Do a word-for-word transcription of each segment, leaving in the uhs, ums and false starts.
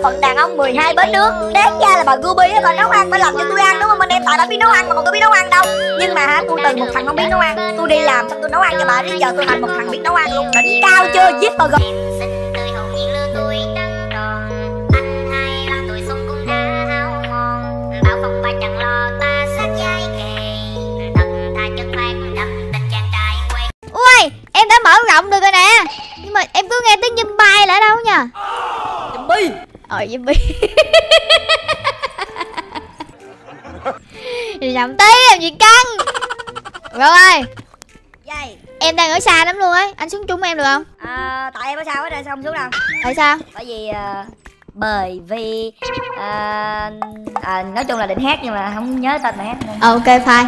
phận đàn ông mười hai bến nước. Đáng ra là bà Ruby á, bà nấu ăn phải làm cho tôi ăn đúng không anh em? Tại bà biết nấu ăn mà còn tôi biết nấu ăn đâu. Nhưng mà hả, tôi từ một thằng không biết nấu ăn, tôi đi làm xong tôi nấu ăn cho bà, đến giờ tôi thành một thằng biết nấu ăn luôn. Đỉnh cao chưa? Giết bà Ruby. Ui, em đã mở rộng được rồi nè. Nhưng mà em cứ nghe tiếng zombie là ở đâu nha? Zombie. Ờ, zombie. Nhầm tí làm gì căng. Rồi. Vậy. Em đang ở xa lắm luôn ấy. Anh xuống chung em được không? À, tại em ở sao hết rồi, sao không xuống đâu? Tại sao? Bởi vì uh, bởi vì uh, à, nói chung là định hát nhưng mà không nhớ tên bài hát nên... Ờ, ok fine.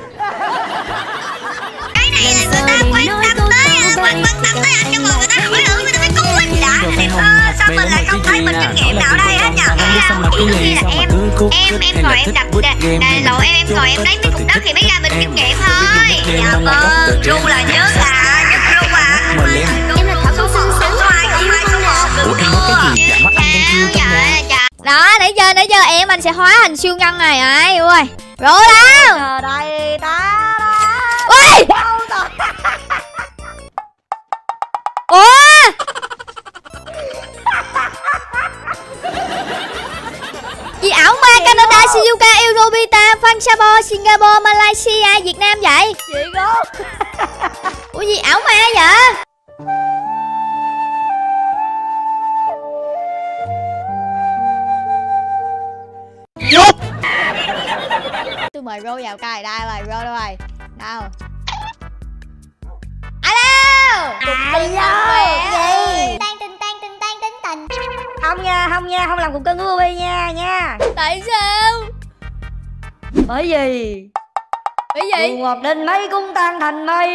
Cái này là người ta quan tâm tới, quan quan tâm tới anh trong người người ta hỏi nữa, người ta phải cứu anh đã. Ờ, sao mình lại không thấy mình kinh nghiệm nào đây hết nhờ? Kiểu như là em, em, em ngồi em đập đè lộ em, em ngồi em lấy mấy cục đất thì mới ra mình kinh nghiệm thôi. Dạ vâng, ru là nhớ là, nhất ru à. Em là Thảo Xuân Xuân số hai, số hai, số một. Ủa em nói cái gì? Dạ mắt anh đang kêu trong nhà. Đó, để chơi, để chơi em anh sẽ hóa thành siêu nhân này ai ui. Rồi đâu? Ở đây ta. Ui! Ủa? Gì ảo ma Canada, Shizuoka, Eurobita, Fansabo, Singapore, Malaysia, Việt Nam vậy? Gì đó? Ủa gì ảo ma vậy? Tôi mời Rô vào coi, đây rồi, Rô đâu rồi? Đâu? Alo! Alo! Gì? Tan tình tan tình tan tính tình. Không nha, không nha, không làm cục cưng của Ruby nha, nha. Tại sao? Bởi vì Bởi vì Dù ngọt đến mấy cũng tan thành mây.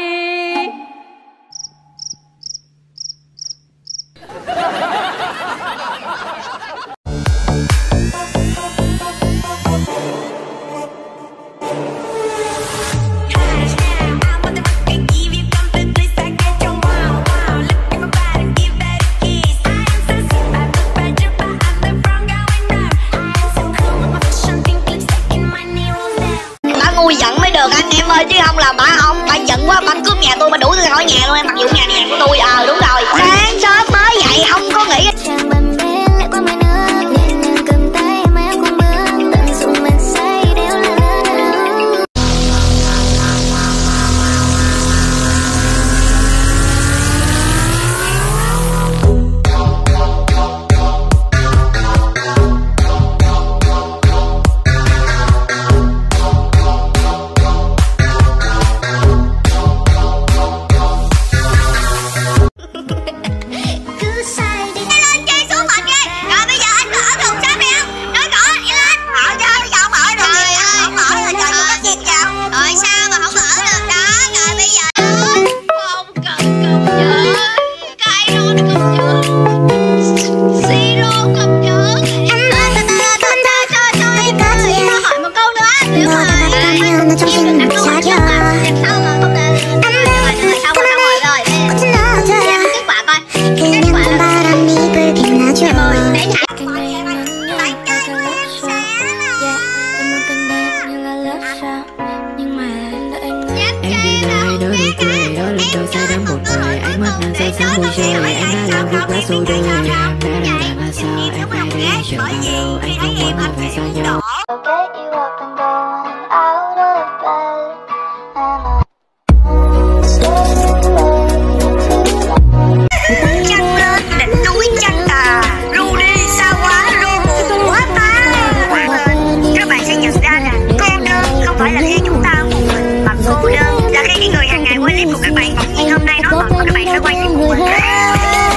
Ngu giận mới được anh em ơi, chứ không là bà ông bà giận quá bà cướp nhà tôi, bà đuổi tôi khỏi nhà luôn em, mặc dù nhà này nhà của tôi. Ờ đúng rồi, sáng sớm mới dậy không có nghĩ. Cô đơn là khi cái người hàng ngày quay clip của các bạn bỗng nhiên hôm nay nói bận và các bạn phải quay clip của mình.